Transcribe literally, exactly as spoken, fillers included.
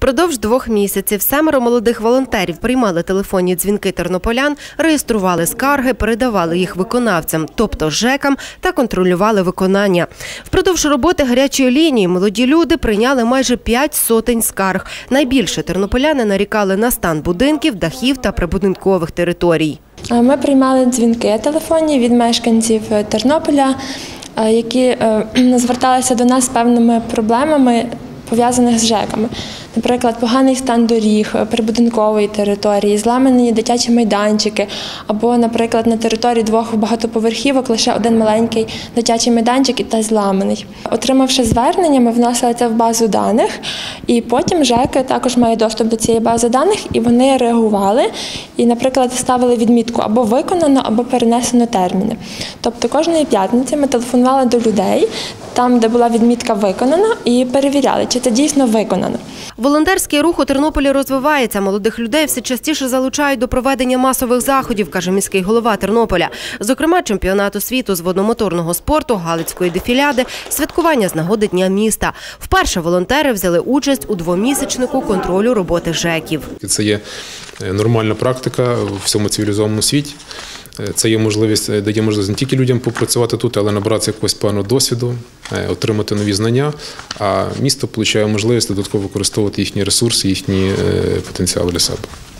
Впродовж двох місяців семеро молодих волонтерів приймали телефонні дзвінки тернополян, реєстрували скарги, передавали їх виконавцям, тобто ЖЕКам, та контролювали виконання. Впродовж роботи гарячої лінії молоді люди прийняли майже п'ять сотень скарг. Найбільше тернополяни нарікали на стан будинків, дахів та прибудинкових територій. Ми приймали дзвінки телефонні від мешканців Тернополя, які зверталися до нас з певними проблемами, пов'язаних з ЖЕКами. Наприклад, поганий стан доріг, прибудинкової території, зламані дитячі майданчики, або, наприклад, на території двох багатоповерхівок лише один маленький дитячий майданчик і та зламаний. Отримавши звернення, ми вносили це в базу даних, і потім ЖЕКи також мають доступ до цієї бази даних, і вони реагували і, наприклад, ставили відмітку або виконано, або перенесено терміни. Тобто кожної п'ятниці ми телефонували до людей, там, де була відмітка «виконано», і перевіряли, чи це дійсно виконано. Волонтерський рух у Тернополі розвивається. Молодих людей все частіше залучають до проведення масових заходів, каже міський голова Тернополя. Зокрема, чемпіонату світу з водномоторного спорту, галицької дефіляди, святкування з нагоди Дня міста. Вперше волонтери взяли участь у двомісячнику контролю роботи ЖЕКів. Це є нормальна практика у всьому цивілізованому світі. Це є можливість, дає можливість не тільки людям попрацювати тут, але набратися якогось певного досвіду, отримати нові знання, а місто отримує можливість додатково використовувати їхні ресурси, їхні потенціали для себе.